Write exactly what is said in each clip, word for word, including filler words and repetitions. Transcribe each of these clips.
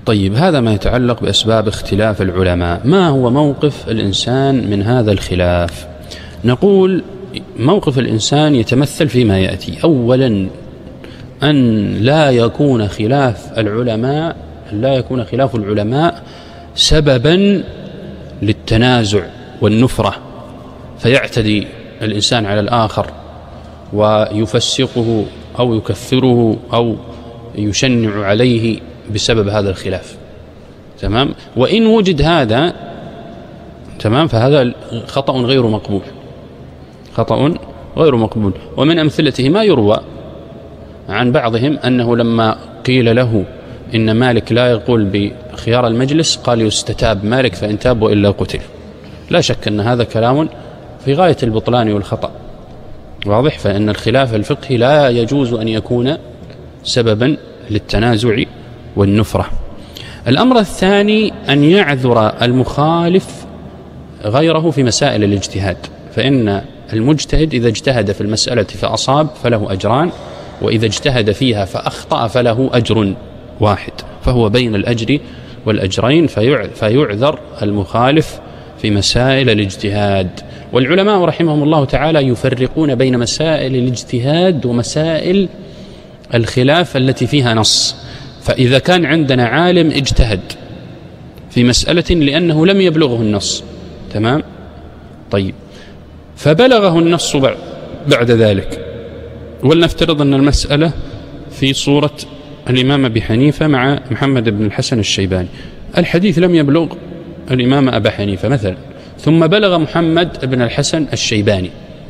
طيب، هذا ما يتعلق بأسباب اختلاف العلماء. ما هو موقف الإنسان من هذا الخلاف؟ نقول موقف الإنسان يتمثل فيما يأتي. أولا، أن لا يكون خلاف العلماء لا يكون خلاف العلماء سببا للتنازع والنفرة، فيعتدي الإنسان على الآخر ويفسقه أو يكفره أو يشنع عليه بسبب هذا الخلاف. تمام؟ وإن وجد هذا تمام فهذا خطأ غير مقبول، خطأ غير مقبول. ومن أمثلته ما يروى عن بعضهم أنه لما قيل له إن مالك لا يقول بخيار المجلس قال يستتاب مالك فإن تاب وإلا قتل. لا شك أن هذا كلام في غاية البطلان والخطأ، واضح؟ فإن الخلاف الفقهي لا يجوز أن يكون سببا للتنازع والنفرة. الأمر الثاني أن يعذر المخالف غيره في مسائل الاجتهاد، فإن المجتهد إذا اجتهد في المسألة فأصاب فله أجران، وإذا اجتهد فيها فأخطأ فله أجر واحد، فهو بين الأجر والأجرين، فيعذر المخالف في مسائل الاجتهاد. والعلماء رحمهم الله تعالى يفرقون بين مسائل الاجتهاد ومسائل الخلاف التي فيها نص. فإذا كان عندنا عالم اجتهد في مسألة لأنه لم يبلغه النص، تمام؟ طيب، فبلغه النص بعد ذلك، ولنفترض أن المسألة في صورة الإمام أبي حنيفة مع محمد بن الحسن الشيباني، الحديث لم يبلغ الإمام أبا حنيفة مثلا، ثم بلغ محمد بن الحسن الشيباني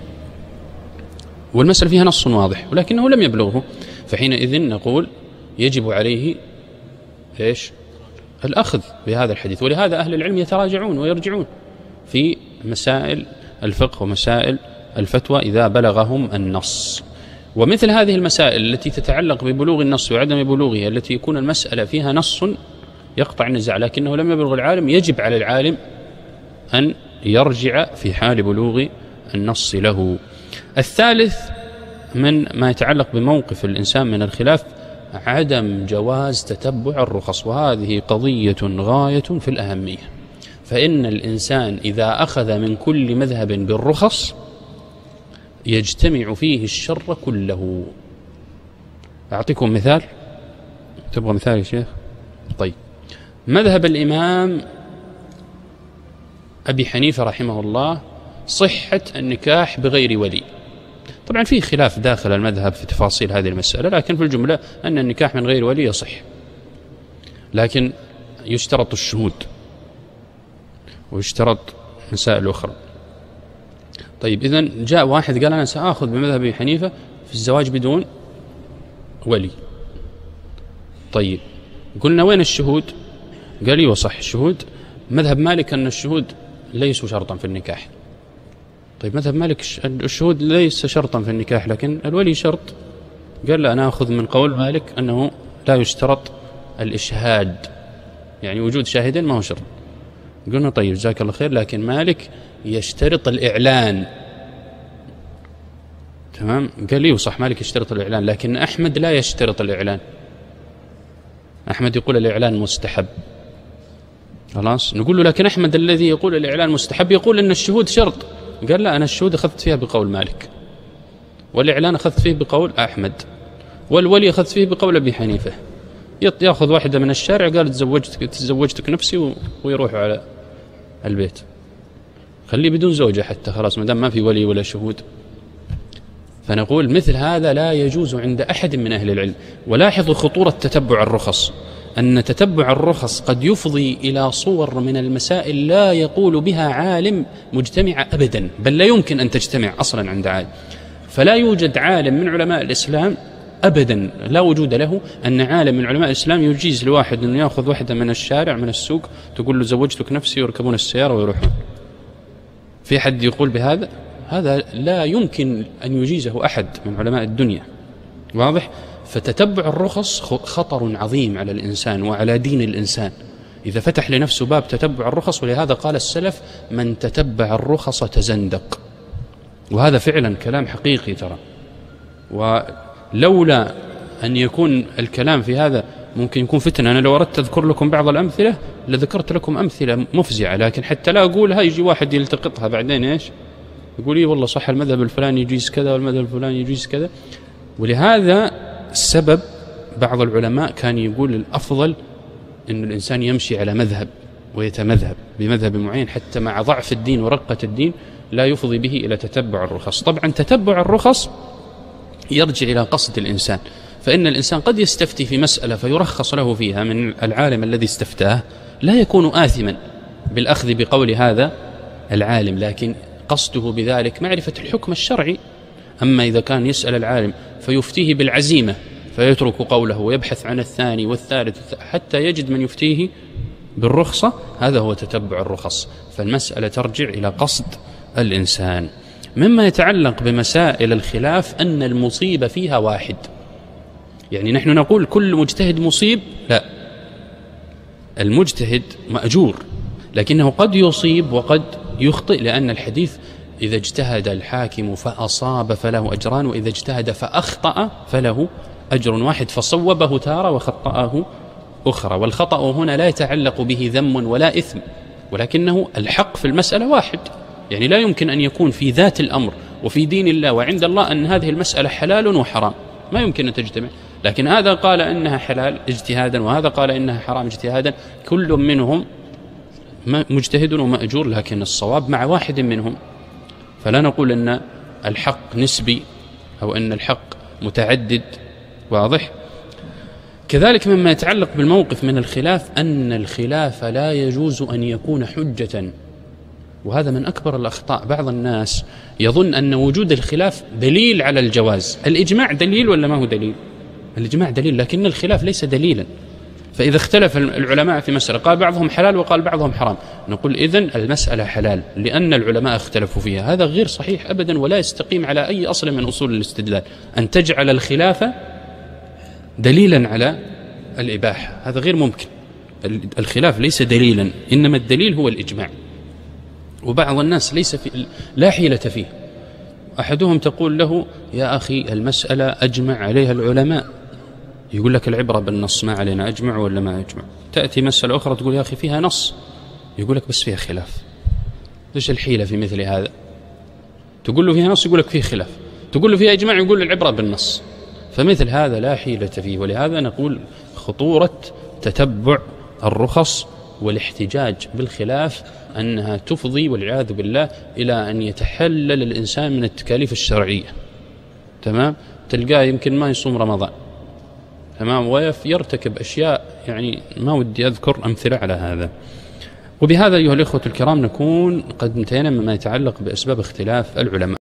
والمسألة فيها نص واضح ولكنه لم يبلغه، فحينئذ نقول يجب عليه إيش؟ الأخذ بهذا الحديث. ولهذا أهل العلم يتراجعون ويرجعون في مسائل الفقه ومسائل الفتوى إذا بلغهم النص. ومثل هذه المسائل التي تتعلق ببلوغ النص وعدم بلوغه، التي يكون المسألة فيها نص يقطع النزاع لكنه لم يبلغ العالم، يجب على العالم أن يرجع في حال بلوغ النص له. الثالث من ما يتعلق بموقف الإنسان من الخلاف عدم جواز تتبع الرخص، وهذه قضية غاية في الأهمية. فإن الإنسان إذا أخذ من كل مذهب بالرخص يجتمع فيه الشر كله. أعطيكم مثال. تبغى مثال يا شيخ؟ طيب، مذهب الإمام أبي حنيفة رحمه الله صحة النكاح بغير ولي. طبعا فيه خلاف داخل المذهب في تفاصيل هذه المسألة، لكن في الجملة أن النكاح من غير ولي يصح، لكن يشترط الشهود ويشترط مسائل أخرى. طيب، إذن جاء واحد قال أنا سأخذ بمذهب أبي حنيفة في الزواج بدون ولي. طيب، قلنا وين الشهود؟ قال لي وصح الشهود. مذهب مالك أن الشهود ليسوا شرطا في النكاح. طيب، مذهب مالك الشهود ليس شرطا في النكاح لكن الولي شرط. قال لا، أنا أخذ من قول مالك أنه لا يشترط الإشهاد، يعني وجود شاهدين ما هو شرط. قلنا طيب جزاك الله خير، لكن مالك يشترط الإعلان. تمام؟ قال لي وصح مالك يشترط الإعلان، لكن أحمد لا يشترط الإعلان. أحمد يقول الإعلان مستحب. خلاص، نقول له لكن أحمد الذي يقول الإعلان مستحب يقول أن الشهود شرط. قال لا، أنا الشهود أخذت فيها بقول مالك، والإعلان أخذت فيه بقول أحمد، والولي أخذت فيه بقول أبي حنيفة. يأخذ واحدة من الشارع قال تزوجتك تزوجتك نفسي ويروح على البيت، خليه بدون زوجة حتى، خلاص ما دام ما في ولي ولا شهود. فنقول مثل هذا لا يجوز عند أحد من أهل العلم. ولاحظوا خطورة تتبع الرخص، أن تتبع الرخص قد يفضي إلى صور من المسائل لا يقول بها عالم مجتمع أبدا، بل لا يمكن أن تجتمع أصلا عند عالم. فلا يوجد عالم من علماء الإسلام أبدا، لا وجود له أن عالم من علماء الإسلام يجيز لواحد أن يأخذ واحدة من الشارع من السوق تقول له زوجتك نفسي ويركبون السيارة ويروحون. في حد يقول بهذا؟ هذا لا يمكن أن يجيزه أحد من علماء الدنيا، واضح؟ فتتبع الرخص خطر عظيم على الإنسان وعلى دين الإنسان إذا فتح لنفسه باب تتبع الرخص. ولهذا قال السلف من تتبع الرخص تزندق، وهذا فعلا كلام حقيقي ترى. ولولا أن يكون الكلام في هذا ممكن يكون فتنة. أنا لو أردت أذكر لكم بعض الأمثلة لذكرت لكم أمثلة مفزعة، لكن حتى لا أقولها يجي واحد يلتقطها بعدين إيش يقول لي والله صح المذهب الفلاني يجيز كذا والمذهب الفلاني يجيز كذا. ولهذا السبب بعض العلماء كان يقول الأفضل أن الإنسان يمشي على مذهب ويتمذهب بمذهب معين، حتى مع ضعف الدين ورقة الدين لا يفضي به إلى تتبع الرخص. طبعا تتبع الرخص يرجع إلى قصد الإنسان، فإن الإنسان قد يستفتي في مسألة فيرخص له فيها من العالم الذي استفتاه، لا يكون آثما بالأخذ بقول هذا العالم، لكن قصده بذلك معرفة الحكم الشرعي. أما إذا كان يسأل العالم فيفتيه بالعزيمة فيترك قوله ويبحث عن الثاني والثالث حتى يجد من يفتيه بالرخصة، هذا هو تتبع الرخص. فالمسألة ترجع إلى قصد الإنسان. مما يتعلق بمسائل الخلاف أن المصيب فيها واحد، يعني نحن نقول كل مجتهد مصيب؟ لا، المجتهد مأجور، لكنه قد يصيب وقد يخطئ، لأن الحديث إذا اجتهد الحاكم فأصاب فله أجران، وإذا اجتهد فأخطأ فله أجر واحد، فصوبه تارة وخطأه أخرى. والخطأ هنا لا يتعلق به ذم ولا إثم، ولكنه الحق في المسألة واحد. يعني لا يمكن أن يكون في ذات الأمر وفي دين الله وعند الله أن هذه المسألة حلال وحرام، ما يمكن أن تجتمع. لكن هذا قال إنها حلال اجتهادا وهذا قال إنها حرام اجتهادا، كل منهم مجتهد ومأجور، لكن الصواب مع واحد منهم. فلا نقول أن الحق نسبي أو أن الحق متعدد، واضح؟ كذلك مما يتعلق بالموقف من الخلاف أن الخلاف لا يجوز أن يكون حجة، وهذا من أكبر الأخطاء. بعض الناس يظن أن وجود الخلاف دليل على الجواز. الإجماع دليل ولا ما هو دليل؟ الإجماع دليل، لكن الخلاف ليس دليلا. فإذا اختلف العلماء في مسألة قال بعضهم حلال وقال بعضهم حرام، نقول إذن المسألة حلال لأن العلماء اختلفوا فيها. هذا غير صحيح أبدا، ولا يستقيم على أي أصل من أصول الاستدلال أن تجعل الخلاف دليلا على الإباحة، هذا غير ممكن. الخلاف ليس دليلا، إنما الدليل هو الإجماع. وبعض الناس ليس في لا حيلة فيه. أحدهم تقول له يا أخي المسألة أجمع عليها العلماء، يقول لك العبرة بالنص، ما علينا أجمع ولا ما أجمع. تأتي مسألة أخرى تقول يا أخي فيها نص، يقول لك بس فيها خلاف. إيش الحيلة في مثل هذا؟ تقول له فيها نص يقول لك فيه خلاف، تقول له فيها إجماع يقول العبرة بالنص. فمثل هذا لا حيلة فيه. ولهذا نقول خطورة تتبع الرخص والاحتجاج بالخلاف أنها تفضي والعياذ بالله إلى أن يتحلل الإنسان من التكاليف الشرعية. تمام؟ تلقاه يمكن ما يصوم رمضان، تمام، ويرتكب أشياء يعني ما ودي أذكر أمثلة على هذا. وبهذا أيها الإخوة الكرام نكون قد انتهينا مما يتعلق بأسباب اختلاف العلماء.